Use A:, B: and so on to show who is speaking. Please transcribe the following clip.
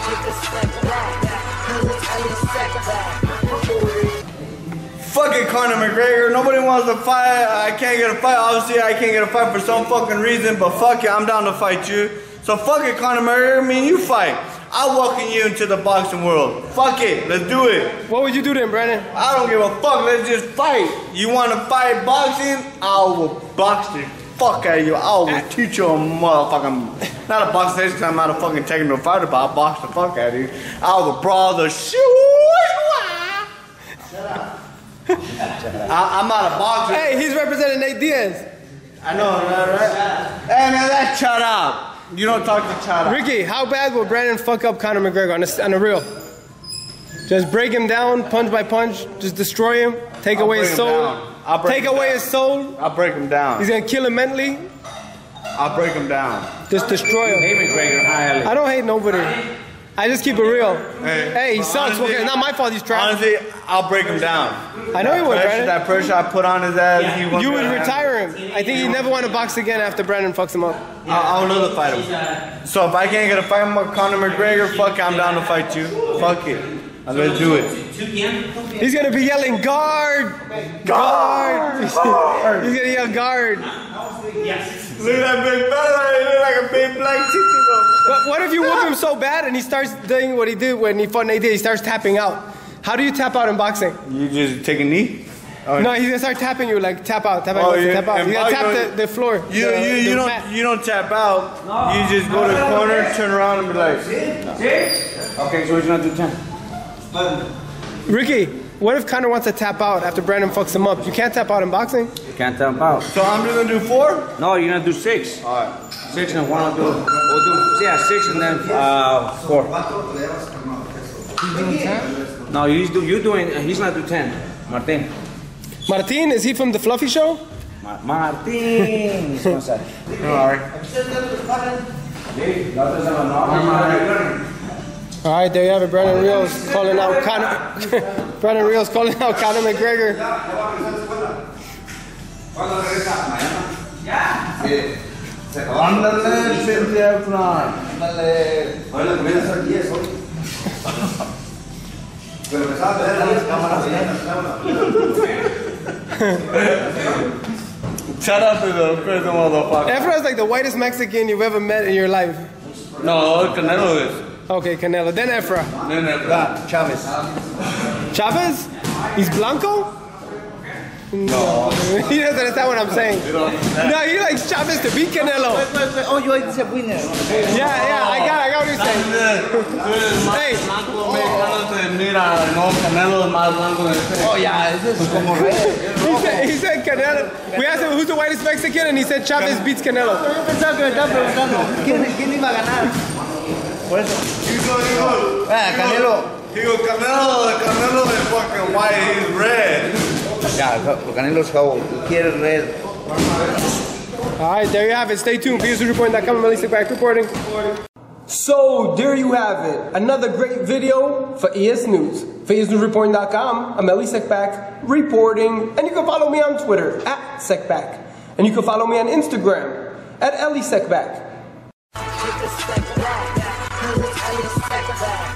A: Fucking Conor McGregor, nobody wants to fight. I can't get a fight. Obviously, I can't get a fight for some fucking reason, but fuck it, I'm down to fight you. So fuck it, Conor McGregor, me and you fight. I'll welcome you into the boxing world. Fuck it, let's do it.
B: What would you do then, Brandon?
A: I don't give a fuck, let's just fight. You want to fight boxing? I will box the fuck out of you. I will teach you a motherfucking, not a boxing because I'm not a fucking technical fighter, but I'll box the fuck out of you. I will brawl the shit. Shut up. I'm not a boxer.
B: Hey, he's representing Nate Diaz.
A: I know, right? Hey man, that's shut up. You don't talk to shut up.
B: Ricky, how bad will Brandon fuck up Conor McGregor on the real? Just break him down, punch by punch, just destroy him, take away his soul. Take away his soul.
A: I'll break him down.
B: He's gonna kill him mentally.
A: I'll break him down.
B: Just destroy him.
A: Hate McGregor, highly.
B: I don't hate nobody. I just keep it real. Hey, he sucks.
A: Honestly,
B: Okay, not my fault. He's trash.
A: Honestly, I'll break him down.
B: I know you would, Brandon.
A: That pressure I put on his ass, he won't.
B: You would retire him. I think he'd never want to box again after Brandon fucks him up.
A: I'll love to fight him. So if I can't get a fight with Conor McGregor, fuck it, I'm down to fight you. Fuck it. Let's do it.
B: He's gonna be yelling guard, guard. He's gonna yell guard.
A: Look at that big fella. He look like a big black chicken.
B: What if you whoop him so bad and he starts doing what he did when he fought Nate Diaz? He starts tapping out. How do you tap out in boxing?
A: You just take a knee? Oh,
B: no, he's gonna start tapping you like tap out, tap out, tap out. You gotta tap the floor.
A: You don't tap out. No. You just go to the corner, turn around, and be like. No. Okay, so he's gonna do 10.
B: Ricky, what if Conor wants to tap out after Brandon fucks him up? You can't tap out in boxing.
C: You can't tap out.
A: So I'm just gonna do 4?
C: No, you're gonna do 6.
A: All right.
C: 6 and 1 we'll do 6 and then 4. No, he's doing. He's not do 10. Martin.
B: Martin, is he from the Fluffy Show?
C: Martin.
B: All right, there you have it. Brandon Rios calling out Conor. Brandon Rios calling out Conor McGregor.
A: Ándale, Cynthia Flan. Ándale. Oye, comienzas a 10 hoy. Pero me sabes ver las cámaras. Shout out to the crazy motherfucker.
B: Efra is like the whitest Mexican you've ever met in your life.
A: No, Canelo is.
B: Okay, Canelo. Then Efra.
A: Then Efra. Chavez.
B: Chavez? He's Blanco?
A: No.
B: He doesn't understand what I'm saying. No, he likes Chavez to beat Canelo.
C: Oh, you like to winner.
B: Yeah, I got what you're saying. Hey.
C: Oh, yeah, this is como
B: he said Canelo. We asked him who's the whitest Mexican and he said Chavez beats Canelo.
C: Yo pensaba que me estaba preguntando quién iba a ganar. Por eso. Canelo.
A: Canelo is fucking white, he's red.
C: Yeah, Canelo is how quiere red.
B: All right, there you have it. Stay tuned. PSNewsReporting.com. I'm Melissa back reporting. So, there you have it. Another great video for ES News. For ESNewsReporting.com, I'm Eli Sekback reporting. And you can follow me on Twitter, @Sekback. And you can follow me on Instagram, @Eli Sekback.